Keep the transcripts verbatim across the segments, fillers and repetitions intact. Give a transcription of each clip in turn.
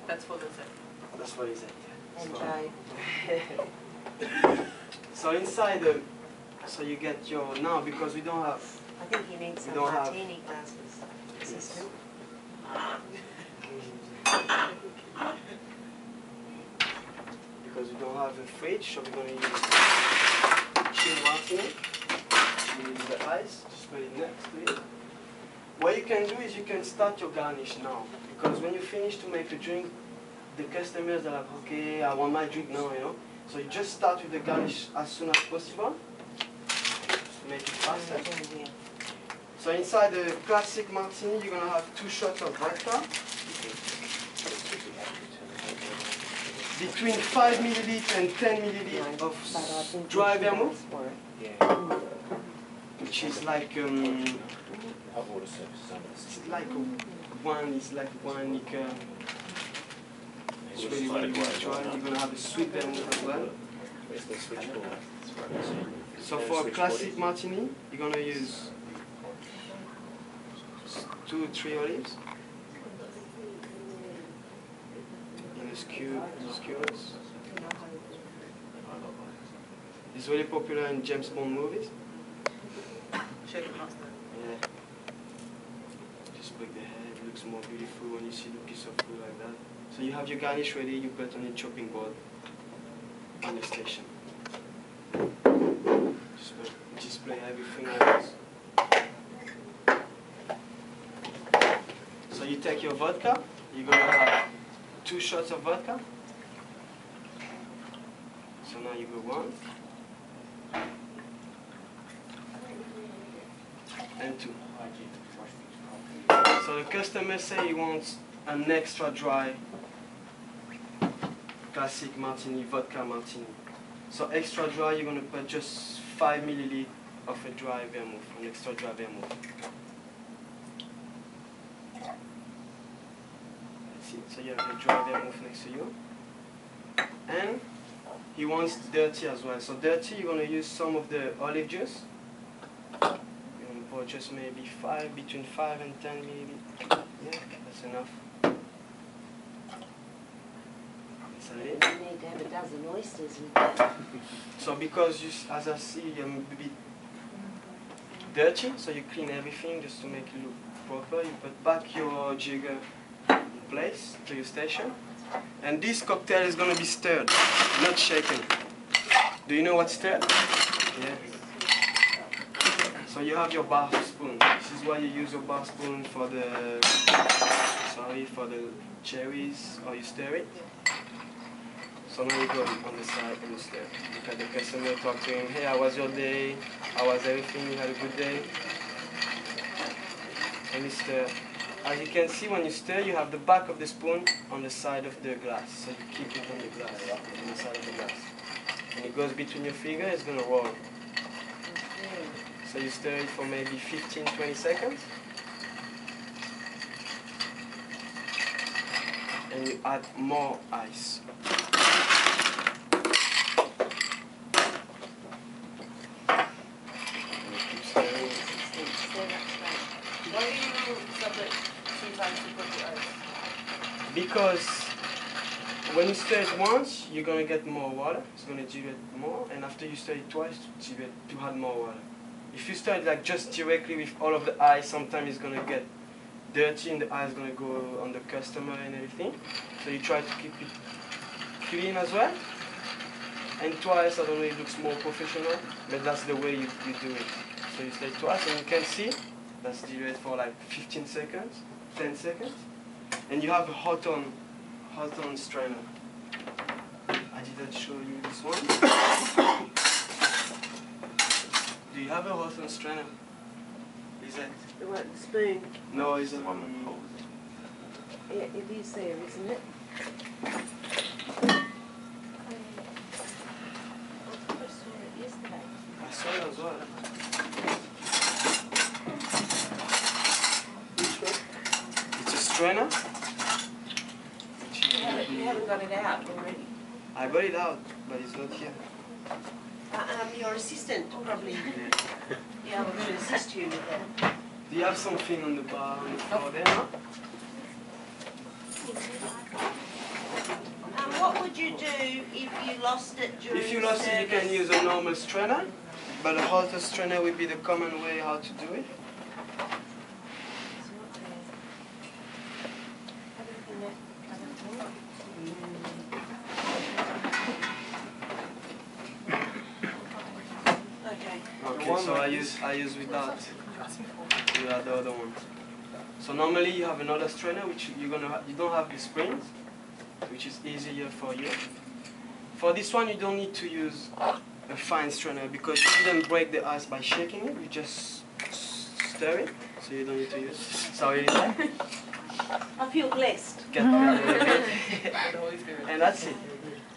That's what it said. That's what he said, yeah. Enjoy. So inside the, so you get your, now because we don't have, I think you need some don't have- martini glasses. Assistant. because we don't have a fridge, so we're going to use chill martini. We use the ice, just put it next to it. What you can do is you can start your garnish now, because when you finish to make a drink, the customers are like, okay, I want my drink now, you know. So you just start with the garnish as soon as possible, just to make it faster. So inside the classic martini, you're going to have two shots of vodka, between five milliliters and ten milliliters of dry vermouth, which is like, um, it's like a wine, it's like wine liquor. It's really, really good dry. You're going to have a sweet vermouth as well. So for a classic martini, you're going to use two, three olives. Skew, skewers. It's really popular in James Bond movies. Shake the mustard. Yeah. Just break the head, it looks more beautiful when you see the piece of food like that. So you have your garnish ready, you put on a chopping board on the station. Just put, display everything like this. So you take your vodka, you're gonna have two shots of vodka. So now you go one and two. So the customer say he wants an extra dry classic martini, vodka martini. So extra dry, you're gonna put just five milliliters of a dry vermouth, an extra dry vermouth. So you have the dry vermouth next to you. And he wants dirty as well. So dirty, you're going to use some of the olive juice. You're going to pour just maybe five, between five and ten milliliters. Yeah, that's enough. That's it. You need to have a dozen oysters with that. So because, you, as I see, you're a bit dirty, so you clean everything just to make it look proper. You put back your jigger place to your station, and this cocktail is going to be stirred, not shaken. Do you know what's stirred? Yeah. So you have your bar spoon. This is why you use your bar spoon for the sorry for the cherries, or you stir it. So now you go on the side and you stir. Look at the customer, talk to him. Hey, how was your day? How was everything? You had a good day? And you stir. As you can see, when you stir, you have the back of the spoon on the side of the glass. So you keep it on the glass, on the side of the glass. When it goes between your finger, it's going to roll. So you stir it for maybe fifteen to twenty seconds. And you add more ice. And you keep stirring. Why do you separate two times to put the ice? Because when you stir it once, you're going to get more water. It's going to dilute more. And after you stir it twice, to, dilute, to add more water. If you stir it like just directly with all of the ice, sometimes it's going to get dirty and the ice is going to go on the customer and everything. So you try to keep it clean as well. And twice, I don't know, it looks more professional, but that's the way you, you do it. So you stir it twice, and you can see that's diluted for like fifteen seconds, ten seconds. And you have a hot on, hot on strainer. I didn't show you this one. Do you have a hot on strainer? Is it? The what, the spoon? No, it's a One um, hold. Yeah, it is there, isn't it? I saw it yesterday. I saw it as well. Which one? It's a strainer. You haven't, you haven't got it out already. I got it out, but it's not here. Uh, um, your assistant probably be able to assist you with that. Do you have something on the bar on the floor there? No? would you do if you lost it during If you lost it, you can service? use a normal strainer, but a halter strainer would be the common way how to do it. Okay. Okay, so I use I use without without the other ones. So normally you have another strainer which you're gonna ha you don't have the springs, which is easier for you. For this one you don't need to use a fine strainer because you didn't break the ice by shaking it. You just stir it, so you don't need to use. Sorry, Lisa. I feel blessed. Get that a little bit. The Holy Spirit. And that's it.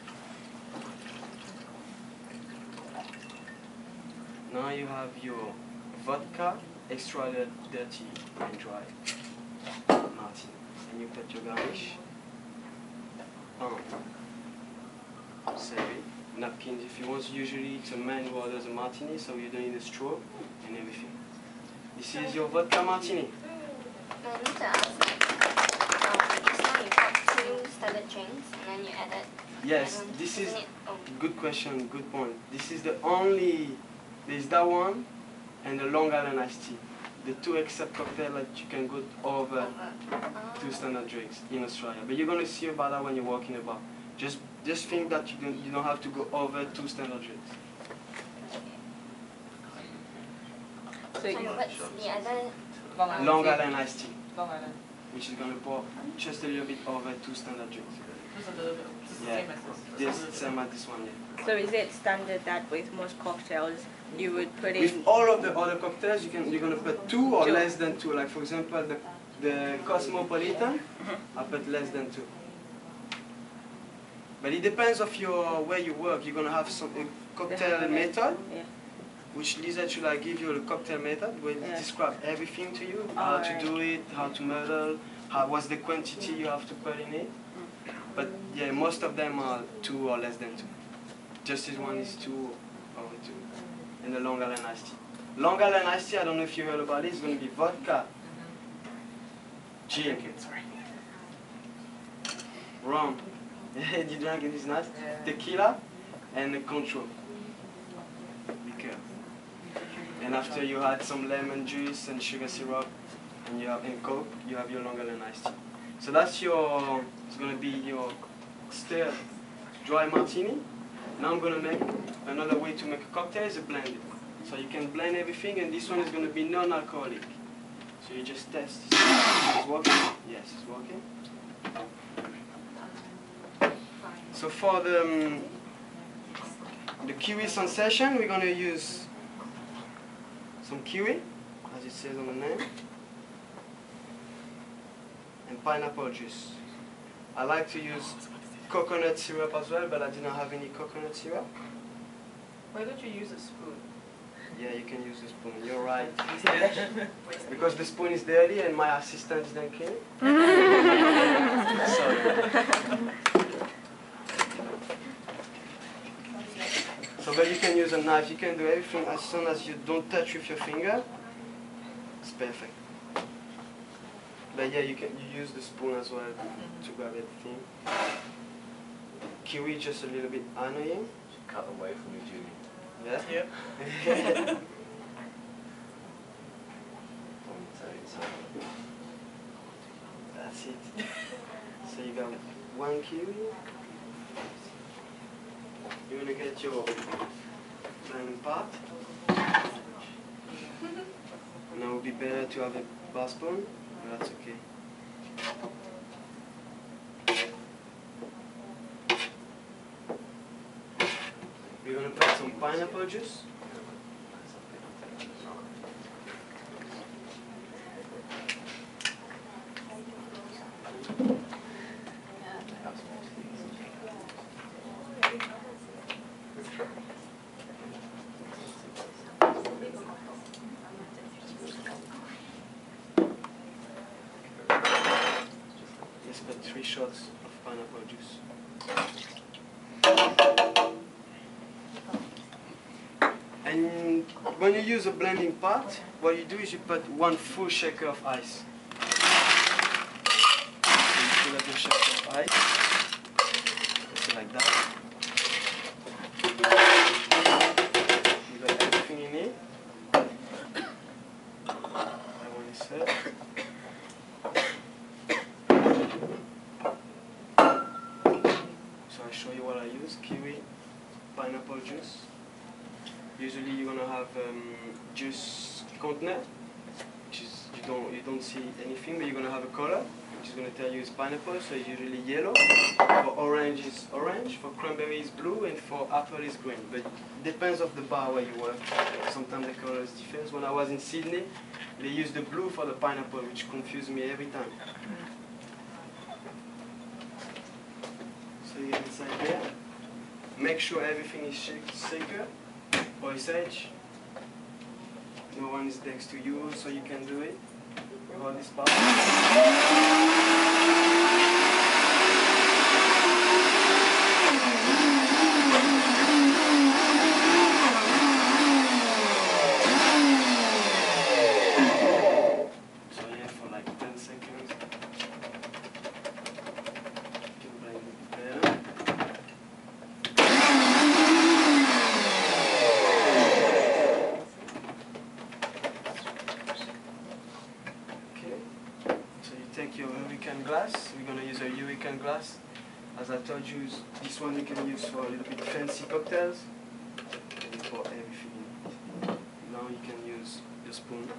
Now you have your vodka, extra dirty and dry martini. And you put your garnish on. Serve it. Napkins if you want. Usually it's a man who orders a martini, so you don't need a straw and everything. This is your vodka martini. No, I need to ask, um, just now you got two standard drinks and then you added. Yes, add-on. this is Isn't it- oh, good question, good point. This is the only, there's that one and the Long Island iced tea. The two except cocktail that you can go over over. Oh. two standard drinks in Australia. But you're gonna see about that when you're walking about. Just just think that you don't you don't have to go over two standard drinks. So what's the other? Long Island. Long tea. Island iced tea, Long Island. which is gonna pour just a little bit over two standard drinks. Just a little bit. Just the Yeah. same as this. This same as this one, yeah. So is it standard that with most cocktails you would put in? With all of the other cocktails, you can you're gonna put two or Two. less than two. Like for example, the the Cosmopolitan, I put less than two. But it depends of your where you work. You're gonna have some a cocktail have a- method, Yeah. which Lisa should like give you the cocktail method, where it Yeah. describe everything to you, how to Alright. do it, how to muddle, how what's the quantity you have to put in it. But yeah, most of them are two or less than two. Just this one is two over two, and the Long Island iced tea. Long Island iced tea, I don't know if you heard about it. It's gonna be vodka, gin, rum. You drank it, it's nice. Yeah. Tequila, and the control. Liqueur. And after you add some lemon juice and sugar syrup, and you have and Coke, you have your Long Island iced tea. So that's your. It's gonna be your stir dry martini. Now I'm gonna make another way to make a cocktail is a blend it. So you can blend everything, and this one is gonna be non-alcoholic. So you just test. It's working? Yes, it's working. So for the um, the kiwi sensation, we're gonna use some kiwi, as it says on the name, and pineapple juice. I like to use coconut syrup as well, but I did not have any coconut syrup. Why don't you use a spoon? Yeah, you can use the spoon. You're right. Because the spoon is dirty and my assistant didn't clean it. Sorry. So, but you can use a knife. You can do everything as soon as you don't touch with your finger. It's perfect. But yeah, you can you use the spoon as well to grab everything. Kiwi just a little bit annoying. Cut away from me, Julie. Yeah. Yep. That's it. So you got one kiwi. You're gonna get your blending pot. Now it would be better to have a bar spoon, but that's okay. We're gonna put some pineapple juice. Let's put three shots of pineapple juice. And when you use a blending pot, what you do is you put one full shaker of ice. So you fill up your shaker of ice. Just like So I show you what I use: kiwi, pineapple juice. Usually you're gonna have um, juice container, which is you don't you don't see anything, but you're gonna have a color, which is gonna tell you it's pineapple. So it's usually yellow. For orange is orange. For cranberry is blue, and for apple is green. But it depends of the bar where you work. Sometimes the color is different. When I was in Sydney, they used the blue for the pineapple, which confused me every time. So you get inside there. Make sure everything is shake, secure. Voice edge. No one is next to you, so you can do it. Hold this part. So yeah, for like ten seconds. You can blend it there. Take your hurricane glass. We're going to use a hurricane glass. As I told you, this one you can use for a little bit fancy cocktails and for everything. Now you can use your spoon.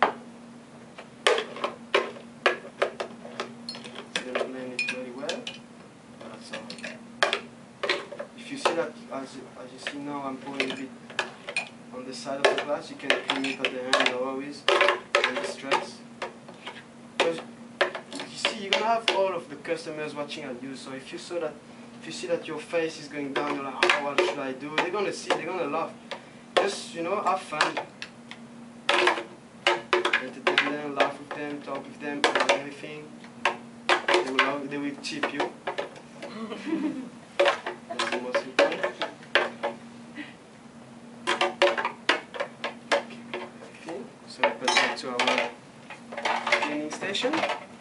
It's going to blend it very well. That's all. If you see that, as you, as you see now, I'm pouring a bit on the side of the glass, you can clean it at the end always and the stress. You're gonna have all of the customers watching at you. So if you saw that, if you see that your face is going down, you're like, oh, what should I do? They're gonna see, they're gonna laugh. Just, you know, have fun. Entertain them, laugh with them, talk with them, and everything. They will, love, they will tip you. That's the most important. Okay, so we put that to our cleaning station.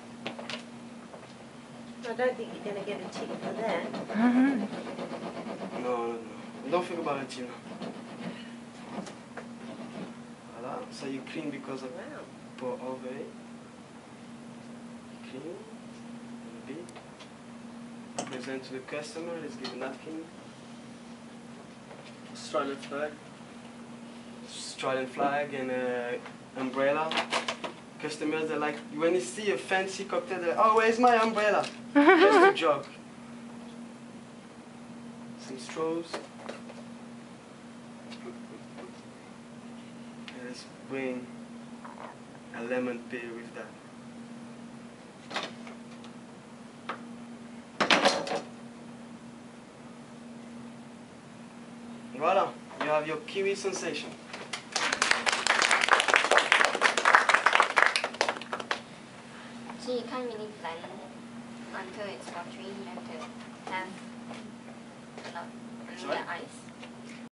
I don't think you're going to get a tip for that. No, no, no. Don't think about it, you know. Voila. So you clean because of Wow. pour over it. Clean a bit. Present to the customer. Let's give a napkin. Australian flag. Australian flag and an umbrella. Customers are like, when you see a fancy cocktail, they're like, oh, where's my umbrella? Just a joke. Some straws. And let's bring a lemon peel with that. Voila, you have your kiwi sensation. So you can't really blend until it's watery. You have to have a lot under Sorry? the ice.